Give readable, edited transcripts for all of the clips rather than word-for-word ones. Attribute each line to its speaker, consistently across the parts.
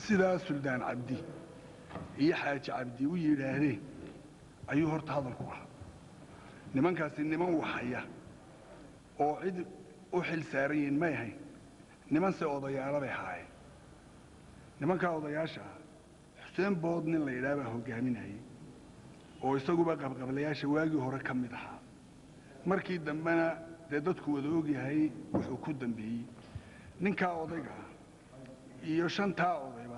Speaker 1: sidaa suldaan cabdi iyo xaaji cabdi u yidhaahdeen ayuu horta hadalku ahaa nimankaasi niman waxaya oo cid u xil saaran yihiin may ahayn niman se odayaalo bay ahaayeen nimankaa odayaasha ah xuseen bood nin la yidhaha baa hoggaaminayay oo isaguba qabqablayaasha waagii hore ka mid ahaa markii dambena dee dadku wada ogyahay wuxuu ku dambeeyey ninkaa odayga ah iyo shantaa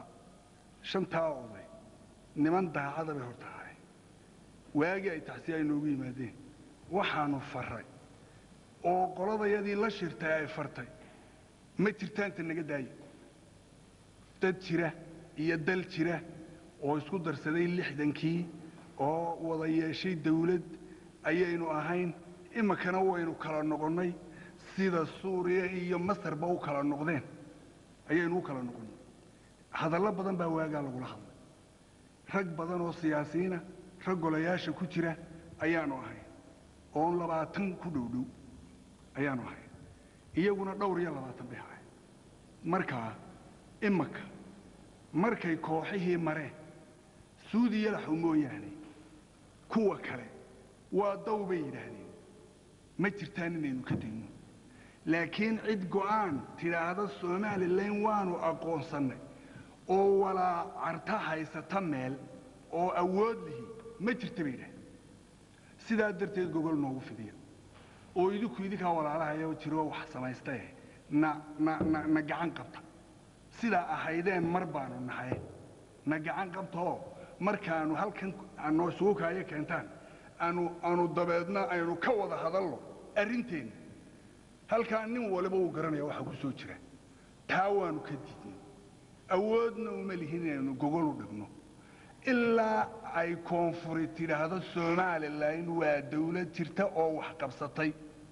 Speaker 1: oday niman daacada bay horta ahay waagii ay tacsiya ay noogu yimaadeen waxaanu faray oo qoladayadii la shirtay ay fartay ma jirtaanta naga daaya dad jira iyo dal jira oo isku darsaday 60kii oo wada yeeshay dawlad ayaynu ahayn imakana waynu kala noqonnay sida Suuriya iyo Masarba u kala noqdeen ayaynu u kala noqonnay hadallo badan baa waagaa lagu hadlay rag badan oo siyaasiyiina rag golayaasha ku jira ayaanu ahay oo 20 ku dhowdhow ayaanu ahay iyaguna dhowr iyo 20 bay ahay markaa imaka markay kooxihii mareen suudiya la xumoyaani kuwa kale waa dawbay yiraahdeen ma jirtaan inaynu ka dayno laakiin cid go'aan tiraahdo Soomaaliland waanu aqoonsanay oo walaa carta haysata meel oo awood leh ma jirto bay yiraahdeen sidaa darteed gogol noogu fidiya oo idinka walaalahayo jiro wax samaystay na gacan qabta sida ahaydeen mar baanu nahay na gacan qabto markaanu halkan aanu suuqaaya keentaan aanu dabeedna aynu ka wada hadalno arinteen halka nin waliba uu garanaya waxa ku soo jira taawaanu ka diidnay awoodna uma lihinayno gogol u dhigno ilaa ay koonfur tiraahdo Soomaaliland waa dawlad jirta oo wax qabsatay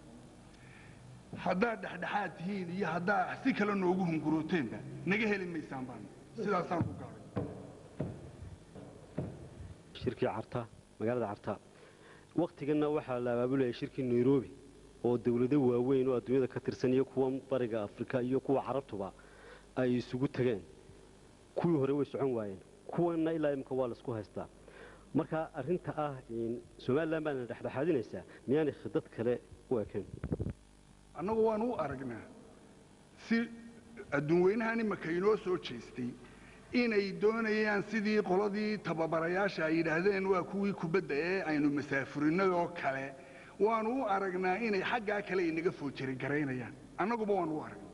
Speaker 1: hadda dhaxdhaxaad tihiin iyo hadda si kale noogu hungurooteena naga heli maysaan baan sidaasaan ku gaaray
Speaker 2: shirkii carta magaalada carta waqtiganna waxa la abaabulay shirkii Nairobi oo dawladda waaweyn oo adduunyada ka tirsan iyo kuwa bariga Afrika iyo kuwa Carabtuba ay isugu tageen kuwii hore way socon waayeen kuwana ilaa imka waa la isku haystaa marka arinta ah in Soomaaliland baan dhaxdhaxaadinaysa miyaan khidad kale u ekeen
Speaker 1: annagu waan u aragnaa si adduunweynahan imaka inoo soo jeestay inay doonayaan sidii qoladii tababarayaasha ay yiraahdeen waa kuwii kubadda ee aynu masaafurinadoo kale waan u aragnaa inay xagga kale inaga foojiri gareynayaan annaguba waan u aragnaa